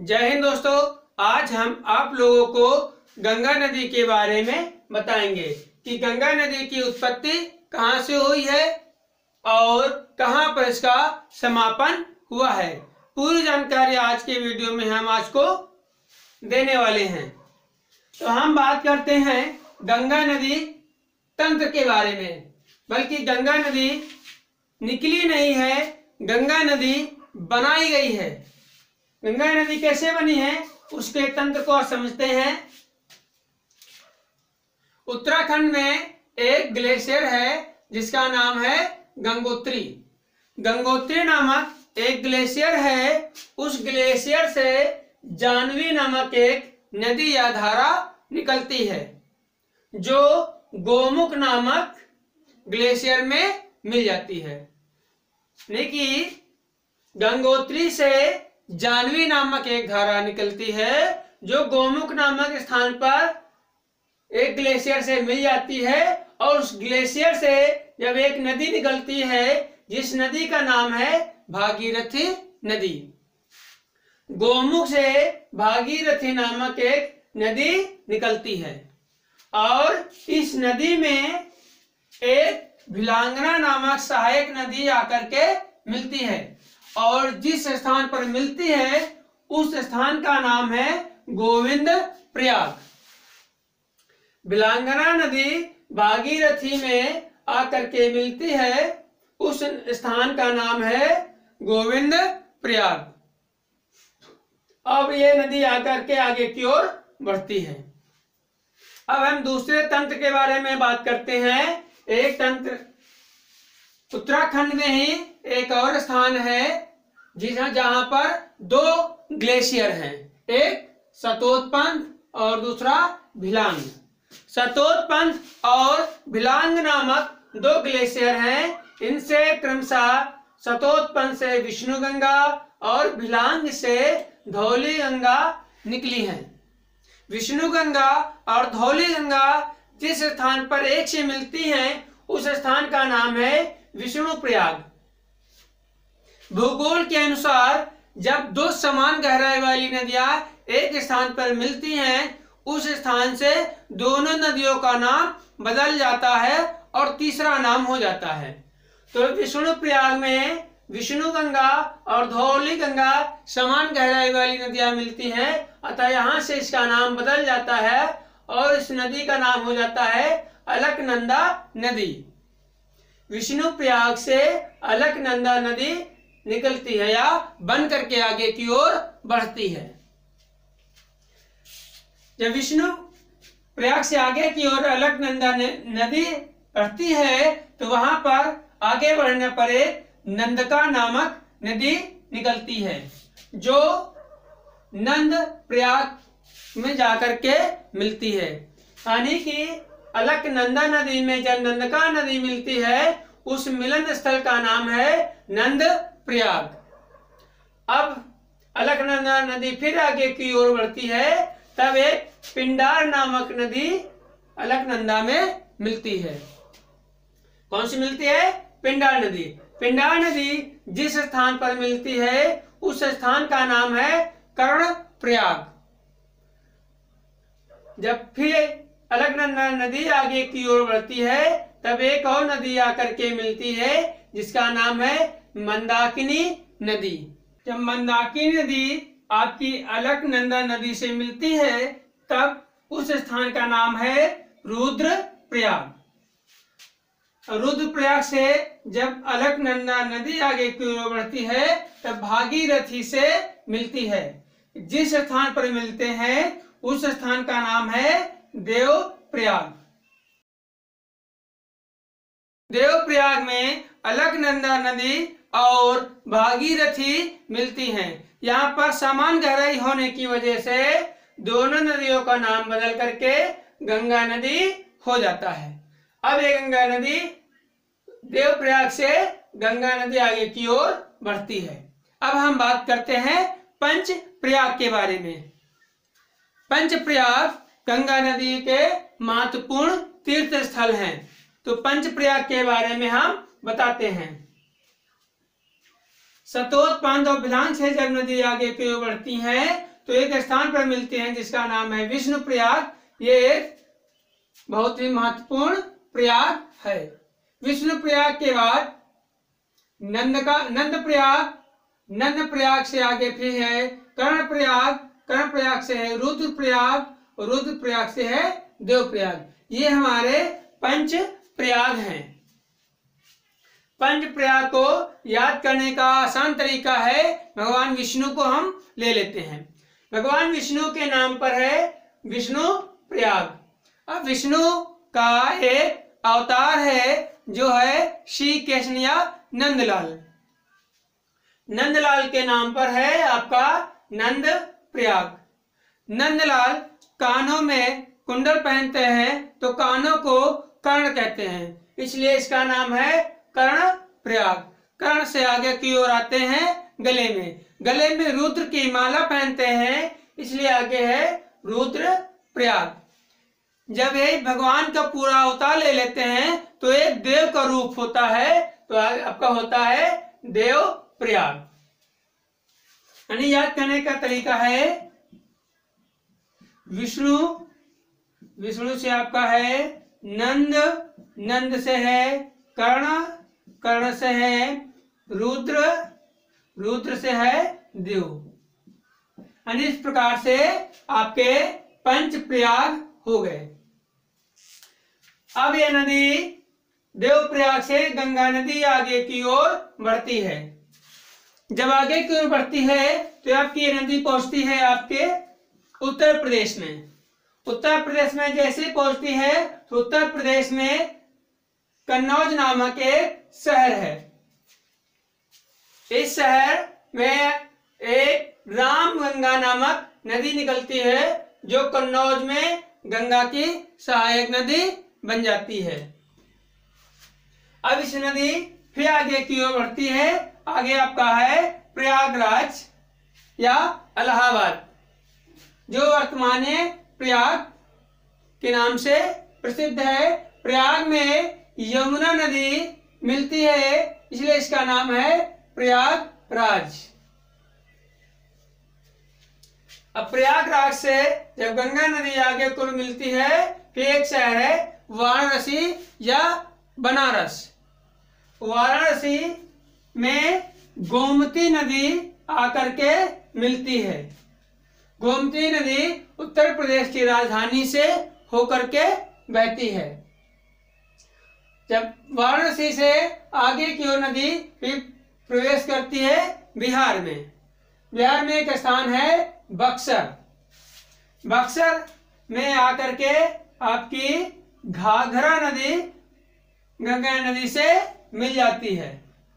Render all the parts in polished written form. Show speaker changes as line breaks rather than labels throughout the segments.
जय हिंद दोस्तों। आज हम आप लोगों को गंगा नदी के बारे में बताएंगे कि गंगा नदी की उत्पत्ति कहाँ से हुई है और कहाँ पर इसका समापन हुआ है। पूरी जानकारी आज के वीडियो में हम आज को देने वाले हैं। तो हम बात करते हैं गंगा नदी तंत्र के बारे में। बल्कि गंगा नदी निकली नहीं है, गंगा नदी बनाई गई है। गंगा नदी कैसे बनी है उसके तंत्र को समझते हैं। उत्तराखंड में एक ग्लेशियर है जिसका नाम है गंगोत्री। गंगोत्री नामक एक ग्लेशियर है। उस ग्लेशियर से जाह्नवी नामक एक नदी या धारा निकलती है जो गोमुख नामक ग्लेशियर में मिल जाती है। लेकिन गंगोत्री से जाह्नवी नामक एक धारा निकलती है जो गोमुख नामक स्थान पर एक ग्लेशियर से मिल जाती है। और उस ग्लेशियर से जब एक नदी निकलती है जिस नदी का नाम है भागीरथी नदी। गोमुख से भागीरथी नामक एक नदी निकलती है और इस नदी में एक भिलांगना नामक सहायक नदी आकर के मिलती है। और जिस स्थान पर मिलती है उस स्थान का नाम है गोविंद प्रयाग। भिलांगना नदी भागीरथी में आकर के मिलती है, उस स्थान का नाम है गोविंद प्रयाग। अब ये नदी आकर के आगे की ओर बढ़ती है। अब हम दूसरे तंत्र के बारे में बात करते हैं। एक तंत्र उत्तराखंड में ही एक और स्थान है जहां पर दो ग्लेशियर हैं, एक सतोत्पंथ और दूसरा भिलांग। सतोत्पंथ और भिलांग नामक दो ग्लेशियर हैं। इनसे क्रमशः सतोत्पंथ से विष्णु गंगा और भिलांग से धौली गंगा निकली है। विष्णु गंगा और धौली गंगा जिस स्थान पर एक से मिलती हैं उस स्थान का नाम है विष्णु प्रयाग। भूगोल के अनुसार जब दो समान गहराई वाली नदियां एक स्थान पर मिलती हैं उस स्थान से दोनों नदियों का नाम बदल जाता है और तीसरा नाम हो जाता है। तो विष्णु प्रयाग में विष्णु गंगा और धौली गंगा समान गहराई वाली नदियां मिलती हैं, अतः यहां से इसका नाम बदल जाता है और इस नदी का नाम हो जाता है अलकनंदा नदी। विष्णु प्रयाग से अलकनंदा नदी निकलती है या बन करके आगे की ओर बढ़ती है। जब विष्णु प्रयाग से आगे की ओर अलकनंदा नदी बढ़ती है तो वहां पर आगे बढ़ने पर एक नंदका नामक नदी निकलती है जो नंद प्रयाग में जाकर के मिलती है। यानी कि अलकनंदा नदी में जब नंदका नदी मिलती है उस मिलन स्थल का नाम है नंद प्रयाग। अब अलकनंदा नदी फिर आगे की ओर बढ़ती है, तब एक पिंडार नामक नदी अलकनंदा में मिलती है। कौन सी मिलती है? पिंडार नदी। पिंडार नदी जिस स्थान पर मिलती है उस स्थान का नाम है कर्ण प्रयाग। जब फिर अलकनंदा नदी आगे की ओर बढ़ती है तब एक और नदी आकर के मिलती है जिसका नाम है मंदाकिनी नदी। जब मंदाकिनी नदी आपकी अलकनंदा नदी से मिलती है तब उस स्थान का नाम है रुद्र प्रयाग। रुद्र प्रयाग से जब अलकनंदा नदी आगे की ओर बढ़ती है तब भागीरथी से मिलती है। जिस स्थान पर मिलते हैं उस स्थान का नाम है देव प्रयाग। देव प्रयाग में अलकनंदा नदी और भागीरथी मिलती हैं। यहाँ पर समान गहराई होने की वजह से दोनों नदियों का नाम बदल करके गंगा नदी हो जाता है। अब ये गंगा नदी देव प्रयाग से गंगा नदी आगे की ओर बढ़ती है। अब हम बात करते हैं पंच प्रयाग के बारे में। पंच प्रयाग गंगा नदी के महत्वपूर्ण तीर्थ स्थल हैं। तो पंच प्रयाग के बारे में हम बताते हैं। सतोत, पांद और भिलांग से जब नदी आगे की ओर बढ़ती हैं तो एक स्थान पर मिलती हैं जिसका नाम है विष्णु प्रयाग। ये एक बहुत ही महत्वपूर्ण प्रयाग है। विष्णु प्रयाग के बाद नंद प्रयाग, नंद प्रयाग से आगे फिर है कर्ण प्रयाग, कर्ण प्रयाग से है रुद्र प्रयाग, और रुद्र प्रयाग से है देव प्रयाग। ये हमारे पंच प्रयाग हैं। पंच प्रयाग को याद करने का आसान तरीका है, भगवान विष्णु को हम ले लेते हैं। भगवान विष्णु के नाम पर है विष्णु प्रयाग। अब विष्णु का एक अवतार है जो है श्री कृष्ण नंदलाल। नंदलाल के नाम पर है आपका नंद प्रयाग। नंदलाल कानों में कुंडल पहनते हैं तो कानों को कर्ण कहते हैं, इसलिए इसका नाम है कर्ण प्रयाग। कर्ण से आगे की ओर आते हैं गले में, गले में रुद्र की माला पहनते हैं, इसलिए आगे है रुद्र प्रयाग। जब ये भगवान का पूरा अवतार ले लेते हैं तो एक देव का रूप होता है, तो आपका होता है देव प्रयाग। यानी याद करने का तरीका है विष्णु, विष्णु से आपका है नंद, नंद से है कर्ण, कर्ण से है रुद्र, रुद्र से है देव। यानी इस प्रकार से आपके पंच प्रयाग हो गए। अब यह नदी देव प्रयाग से गंगा नदी आगे की ओर बढ़ती है। जब आगे की ओर बढ़ती है तो आपकी ये नदी पहुंचती है आपके उत्तर प्रदेश में। उत्तर प्रदेश में जैसे पहुंचती है तो उत्तर प्रदेश में कन्नौज नामक एक शहर है। इस शहर में एक राम गंगा नामक नदी निकलती है जो कन्नौज में गंगा की सहायक नदी बन जाती है। अब इस नदी फिर आगे की ओर बढ़ती है, आगे आपका है प्रयागराज या इलाहाबाद, जो वर्तमान प्रयाग के नाम से प्रसिद्ध है। प्रयाग में यमुना नदी मिलती है, इसलिए इसका नाम है प्रयागराज। अब प्रयागराज से जब गंगा नदी आगे को मिलती है फिर एक शहर है वाराणसी या बनारस। वाराणसी में गोमती नदी आकर के मिलती है। गोमती नदी उत्तर प्रदेश की राजधानी से होकर के बहती है। जब वाराणसी से आगे की ओर नदी फिर प्रवेश करती है बिहार में। बिहार में एक स्थान है बक्सर। बक्सर में आकर के आपकी घाघरा नदी गंगा नदी से मिल जाती है।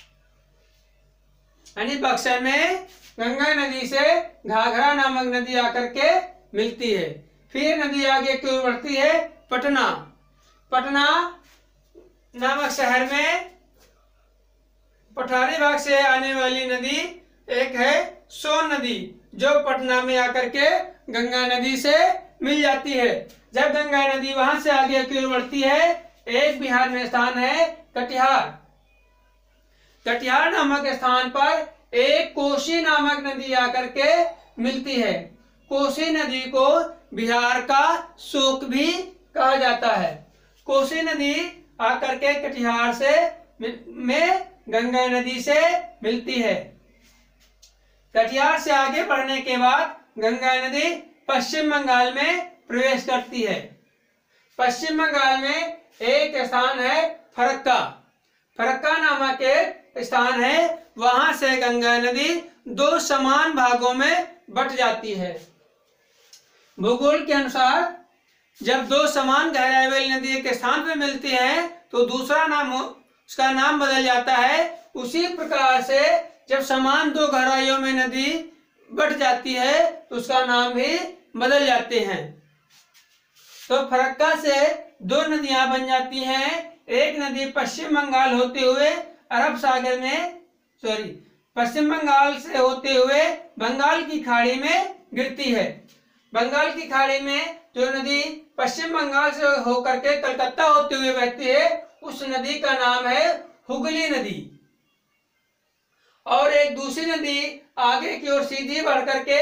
यानी बक्सर में गंगा नदी से घाघरा नामक नदी आकर के मिलती है। फिर नदी आगे की ओर बढ़ती है पटना। पटना नामक शहर में पठारी भाग से आने वाली नदी एक है सोन नदी, जो पटना में आकर के गंगा नदी से मिल जाती है। जब गंगा नदी वहां से आगे की ओर बढ़ती है एक बिहार में स्थान है कटिहार। कटिहार नामक स्थान पर एक कोसी नामक नदी आकर के मिलती है। कोसी नदी को बिहार का शोक भी कहा जाता है। कोसी नदी आकर के कटिहार से में गंगा नदी से मिलती है। कटिहार से आगे बढ़ने के बाद गंगा नदी पश्चिम बंगाल में प्रवेश करती है। पश्चिम बंगाल में एक स्थान है फरक्का। फरक्का नामक एक स्थान है, वहां से गंगा नदी दो समान भागों में बट जाती है। भूगोल के अनुसार जब दो समान गहराई वाली नदी एक स्थान पर मिलती है तो दूसरा नाम उसका नाम बदल जाता है। उसी प्रकार से जब समान दो गहराइयों में नदी बट जाती है तो उसका नाम भी बदल जाते हैं। तो फरक्का से दो नदियां बन जाती हैं। एक नदी पश्चिम बंगाल होते हुए अरब सागर में पश्चिम बंगाल से होते हुए बंगाल की खाड़ी में गिरती है। बंगाल की खाड़ी में जो नदी पश्चिम बंगाल से होकर के कलकत्ता होते हुए बहती है उस नदी का नाम है हुगली नदी। और एक दूसरी नदी आगे की ओर सीधी बढ़ करके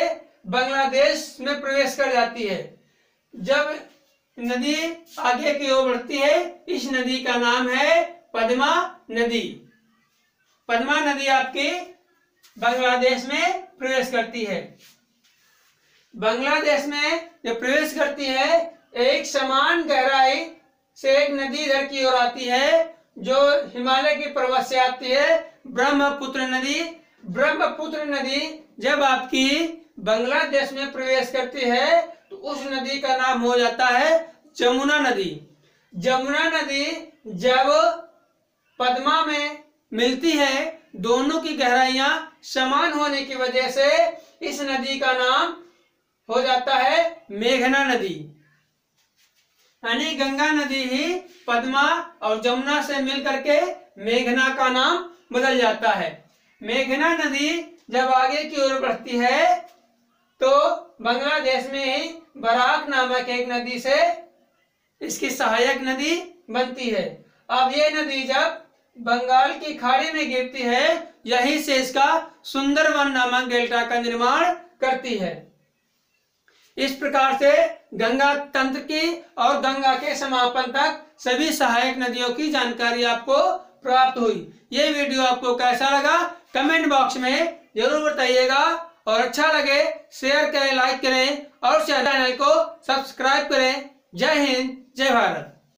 बांग्लादेश में प्रवेश कर जाती है। जब नदी आगे की ओर बढ़ती है, इस नदी का नाम है पद्मा नदी। पद्मा नदी आपकी बांग्लादेश में प्रवेश करती है। बांग्लादेश में जब प्रवेश करती है, एक समान गहराई से एक नदी इधर की ओर आती है, जो हिमालय की पर्वत से आती है, ब्रह्मपुत्र नदी। ब्रह्मपुत्र नदी जब आपकी बांग्लादेश में प्रवेश करती है, तो उस नदी का नाम हो जाता है जमुना नदी। जमुना नदी जब पद्मा में मिलती है, दोनों की गहराइयां समान होने की वजह से इस नदी का नाम हो जाता है मेघना नदी। यानी गंगा नदी ही पद्मा और जमुना से मिलकर के मेघना का नाम बदल जाता है। मेघना नदी जब आगे की ओर बढ़ती है, तो बांग्लादेश में ही बराक नामक एक नदी से इसकी सहायक नदी बनती है। अब ये नदी जब बंगाल की खाड़ी में गिरती है, यहीं से इसका सुंदरवन नामक डेल्टा का निर्माण करती है। इस प्रकार से गंगा तंत्र की और गंगा के समापन तक सभी सहायक नदियों की जानकारी आपको प्राप्त हुई। ये वीडियो आपको कैसा लगा कमेंट बॉक्स में जरूर बताइएगा, और अच्छा लगे शेयर करें, लाइक करें और चैनल को सब्सक्राइब करें। जय हिंद, जय भारत।